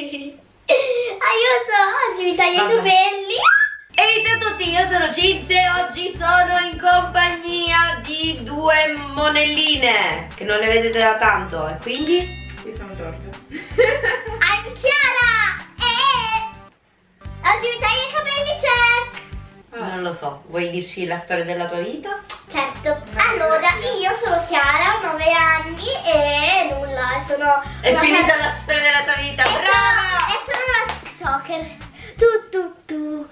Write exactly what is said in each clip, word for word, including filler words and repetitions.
Aiuto, oggi mi taglio i capelli. Ehi ciao a tutti, io sono Cinzia e oggi sono in compagnia di due monelline che non le vedete da tanto e quindi... Io sono Giorgio. I'm Chiara e oggi mi taglio i capelli, check. Ah. Non lo so, vuoi dirci la storia della tua vita? Certo, allora io sono Chiara, ho nove anni e nulla, sono... È finita la storia della tua vita, e brava! Sono, e sono una tiktoker. Tu tu tu.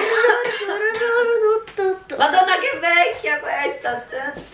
Madonna che vecchia questa!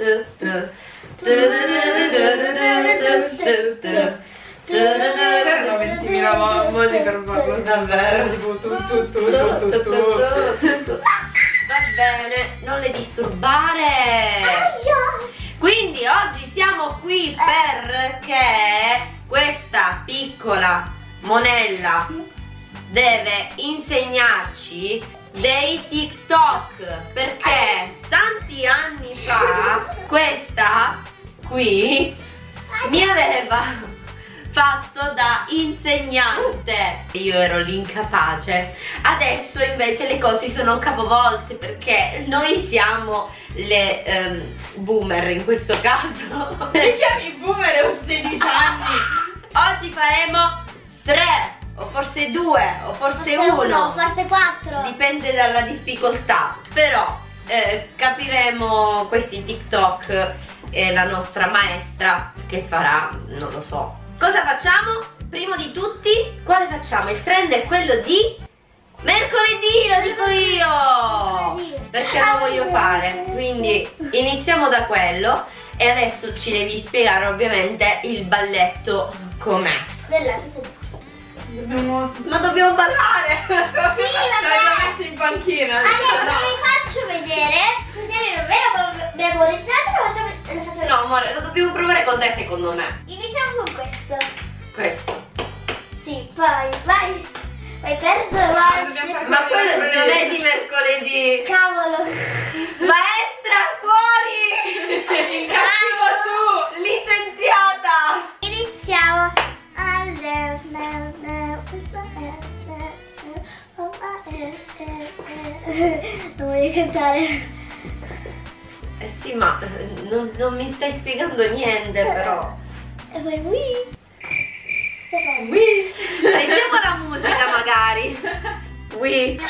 Erano ventimila modi per farlo davvero, tipo tu tu tu tu tu tu. Va bene, non le disturbare! Quindi oggi siamo qui perché questa piccola monella deve insegnarci dei TikTok, perché tanti anni fa questa qui mi aveva fatto da insegnante. Io ero l'incapace. Adesso invece le cose sono capovolte perché noi siamo le um, boomer in questo caso. Mi chiami boomer, ho sedici anni. Oggi faremo tre o forse due o forse, forse uno, uno, forse quattro. Dipende dalla difficoltà. Però eh, capiremo questi TikTok e la nostra maestra che farà, non lo so. Cosa facciamo? Primo di tutti, quale facciamo? Il trend è quello di mercoledì, lo dico io! Perché lo voglio fare. Quindi iniziamo da quello e adesso ci devi spiegare ovviamente il balletto com'è. Dobbiamo... Ma dobbiamo ballare! Sì, vabbè! L'ho messo in panchina! Adesso no. vi faccio vedere, così almeno ve la memorizzate, lo facciamo, lo facciamo. No amore, lo dobbiamo provare con te secondo me. Iniziamo con questo. Questo. Sì, poi vai, vai per due volte. Ma quello non è di mercoledì! Cavolo! Maestra, fuori! Cattivo tu! Licenziata! Iniziamo. Non voglio cantare. Eh sì, ma non, non mi stai spiegando niente però. E poi oui. Oui. Sentiamo la musica magari. Oui.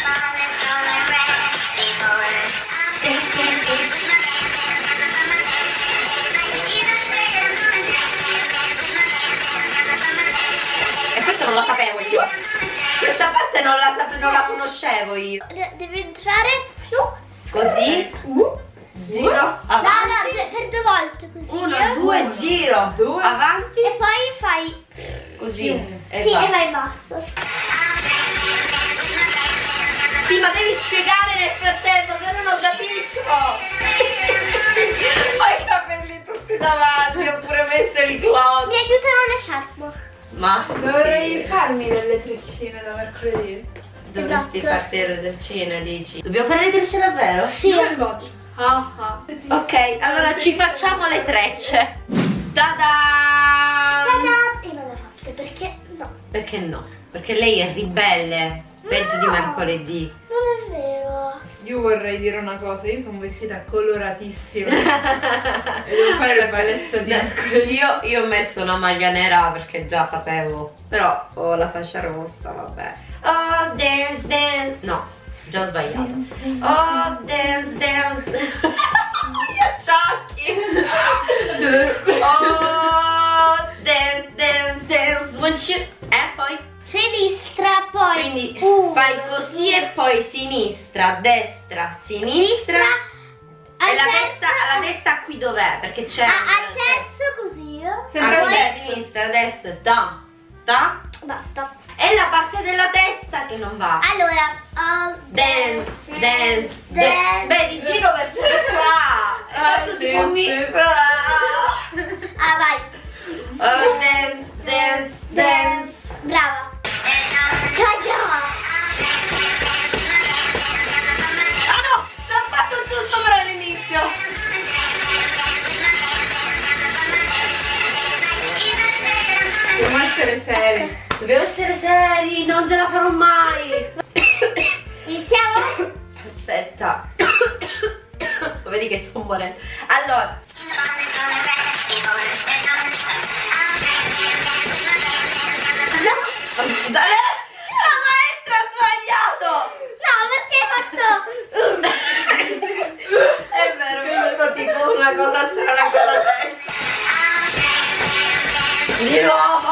E questo non lo sapevo io. Questa parte non la, non la conoscevo io. Devi entrare su. Così. Uh. Giro. Avanti. No, no, per due volte così. Uno, due, Uno, giro. due. Avanti. E poi fai Così. sì, E sì, va. e vai in basso. Sì, ma devi spiegare nel frattempo, se no non capisco. Ho i capelli tutti davanti, ho pure messo il gloss. Mi aiutano le sciarpe. Ma Dovrei farmi delle treccine da mercoledì. dovresti Esatto. farti le treccine, dici? Dobbiamo fare le trecce davvero? Sì. Dove le faccio? Ah ah. Ok, allora ci facciamo le trecce. Ta-da! Ta-da! E non le fatte perché no. Perché no? Perché lei è ribelle, peggio No. di mercoledì. Non è vero. Io vorrei dire una cosa, io sono vestita coloratissima e devo fare la paletta di mercoledì. Io, io ho messo una maglia nera perché già sapevo. Però ho la fascia rossa, vabbè. Oh, dance, dance. No, già ho sbagliato. Oh, dance, dance. Gli acciacchi. Oh, dance, dance, dance. When you... Eh, poi? Sinistra, poi Quindi uno, fai così e poi sinistra, destra, sinistra. al E la terzo- testa, la testa qui dov'è? Perché c'è... Ah, al terzo così. Sempre Ah, al poi terzo. sinistra, destra, da, da. Basta. E la parte della testa che non va. Allora, oh, Dance, dance, dance. dance. Beh, di giro verso di qua. E faccio sì, tipo un sì. mix. Ah, vai. Oh, dance, dance, dance. Brava. Caglia. Ah no, l'ho fatto giusto però all'inizio. Dobbiamo essere seri. Dobbiamo essere seri, non ce la farò mai. Iniziamo? Aspetta. Vedi che sto morendo. Allora. Dai, la maestra ha sbagliato. No, perché hai fatto... È vero, mi venuto tipo una cosa strana con la testa. Di nuovo.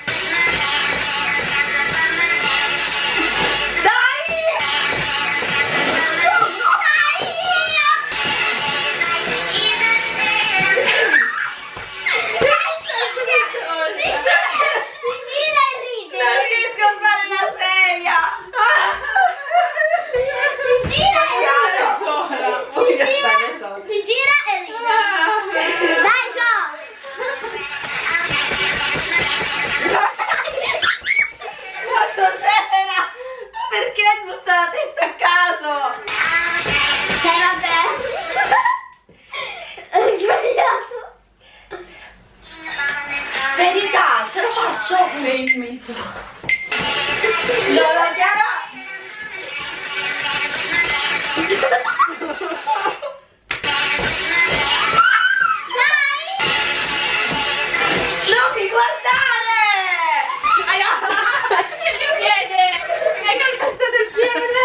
Verità, ce la faccio! Make me too. No, la Chiara! Non mi guardare! Aia! Il mio piede! Mi hai calpestato il piede!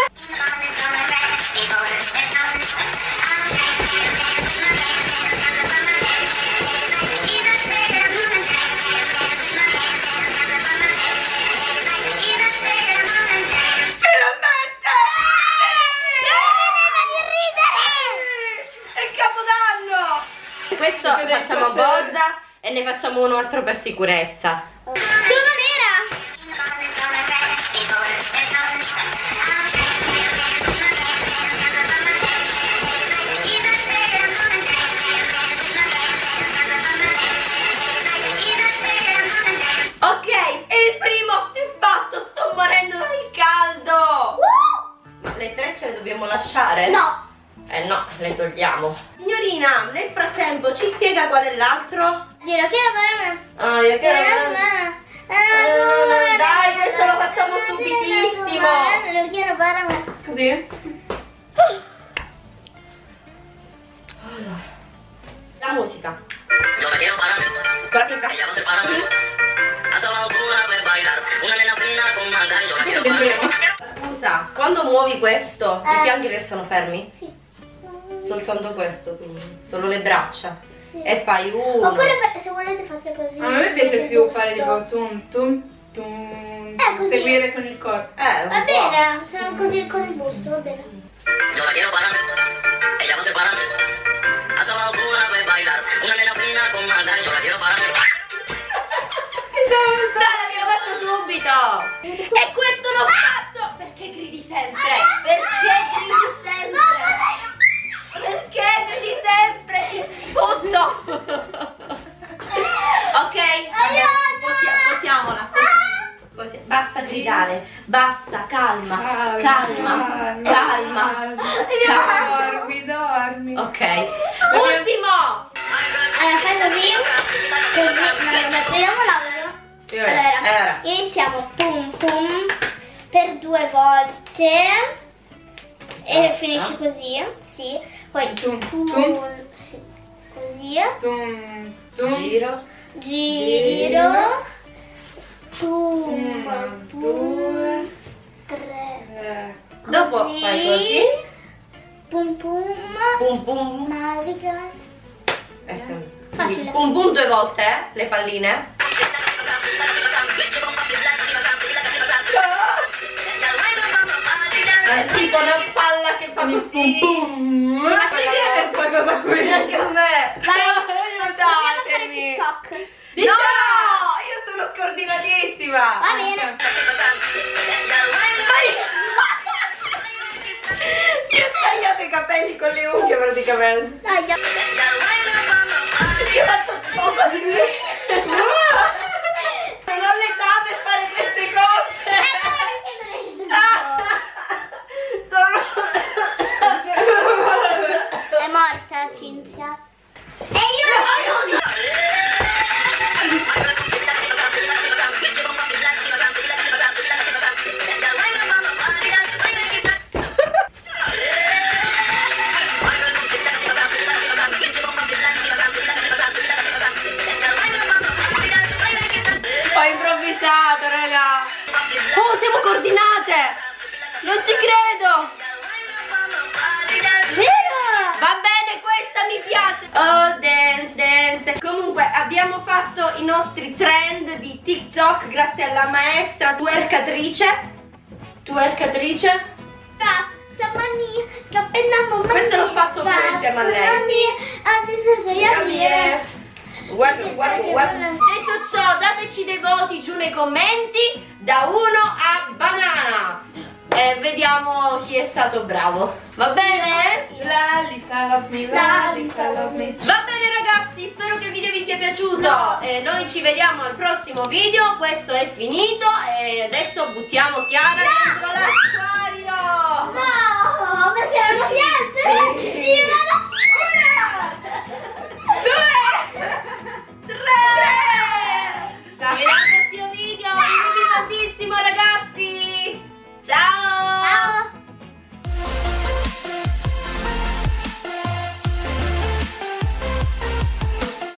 Questo facciamo bozza e ne facciamo un altro per sicurezza. Sono nera! Ok, e il primo è fatto, sto morendo dal caldo! Ma le tre ce le dobbiamo lasciare? No! Eh no, le togliamo. Signorina, nel frattempo ci spiega qual è l'altro? Glielo chiedo per me. Ah, io che dai, questo lo facciamo subitissimo. Lo chiedo per me. Così? Allora, la musica. Yo me quiero parar, Con la fica. ella va a ser para mí. Hasta la locura per bailar, una nena fina con manga, yo la quiero parar. Scusa, quando muovi questo, i Eh. fianchi restano fermi? Sì. Soltanto questo, quindi solo le braccia. Sì. E fai uno. Oppure fa- se volete fate così. A me piace più Giusto. fare tipo tum tum tum. Eh, così. Seguire con il corpo. Eh, un Va po'. bene, sono così con il busto, va bene. Yo la quiero parar, ella va a ser para mí. Hasta la locura per bailar, una nena fina con manga, yo la quiero parar. Dai, l'abbiamo fatto subito! E questo l'ho fatto! Perché gridi sempre? Perché gridi sempre? Perché gridi sempre? Tutto! Ok, possiamo, possiamola. Possi- Basta gridare, basta, calma, calma, calma, calma. Dormi, dormi. Ok, ultimo! Allora fai così. Così. No, mettiamo l'audio. Allora, Allora. iniziamo pum pum per due volte e finisci così, sì. Poi Tum, pum, tum. sì, così, Tum tum. Giro. giro, pum, Uno, pum, due, tre, tre. Dopo così, fai così. pum pum, Pum pum. navigare. Eh, sì. Facile. Quindi pum pum due volte, eh, le palline. È tipo una palla che fa Quindi così. pum pum. Ma che è questa cosa qui? Anche a me. Vai, proviamo a fare Aiutatemi. TikTok. No, io sono scordinatissima. Va bene. Io ho tagliato i capelli con le unghie praticamente. Dai, Io faccio tipo così. Non ho l'età per fare queste cose. Sono... è morta la Cinzia. E io Oh, dance, dance. Comunque abbiamo fatto i nostri trend di TikTok grazie alla maestra twerkatrice. Twerkatrice. Questo l'ho fatto pure insieme a lei. Guarda, guarda, guarda. Detto ciò, dateci dei voti giù nei commenti da uno a banana e vediamo chi è stato bravo. Va bene? La Lisa love me, la Lisa love me. Va bene ragazzi, spero che il video vi sia piaciuto e noi ci vediamo al prossimo video. Questo è finito e adesso buttiamo Chiara